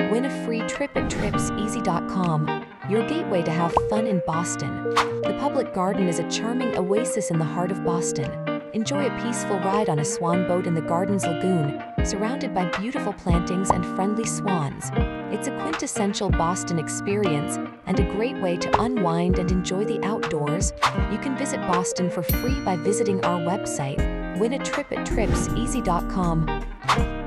Win a free trip at tripseasy.com, your gateway to have fun in Boston. The Public Garden is a charming oasis in the heart of Boston. Enjoy a peaceful ride on a swan boat in the garden's lagoon, surrounded by beautiful plantings and friendly swans. It's a quintessential Boston experience and a great way to unwind and enjoy the outdoors. You can visit Boston for free by visiting our website. Win a trip at tripseasy.com.